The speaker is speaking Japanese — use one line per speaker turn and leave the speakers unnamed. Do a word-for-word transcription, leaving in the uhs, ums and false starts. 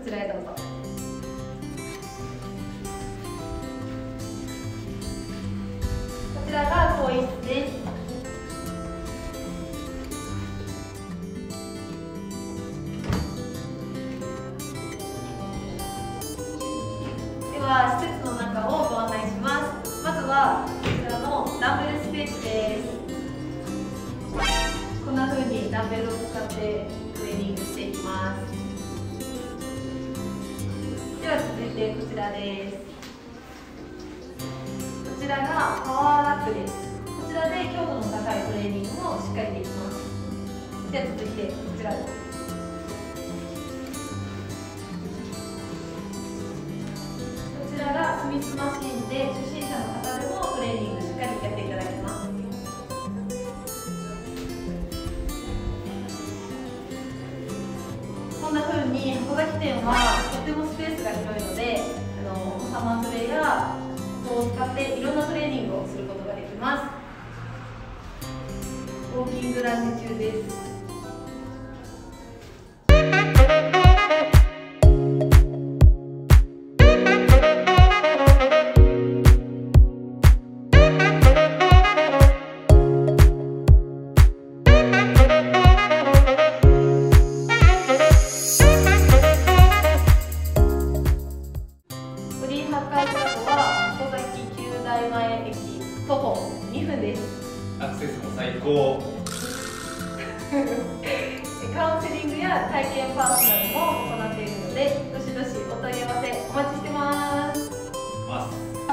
ちらへどうぞ。こちらが更衣室です。では施設の中をご案内します。まずはこちらのダンベルスペースです。こんな風にダンベルを使ってトレーニングしていきます。では続いてこちらです。こちらがパワーラックです。こちらで強度の高いトレーニングもしっかりできます。では続いてこちらです。こちらがスミスマシンで初心者の方でもトレーニングしっかりやっていただけます。こんな風に箱崎店はとてもスペースが広いので、あのサマートレやここを使っていろんなトレーニングをすることができます。ウォーキングランジ中です。徒歩にふんです。
アクセスも最高。
カウンセリングや体験パーソナルも行っているので、どしどしお問い合わせお待ちしてます。
ます。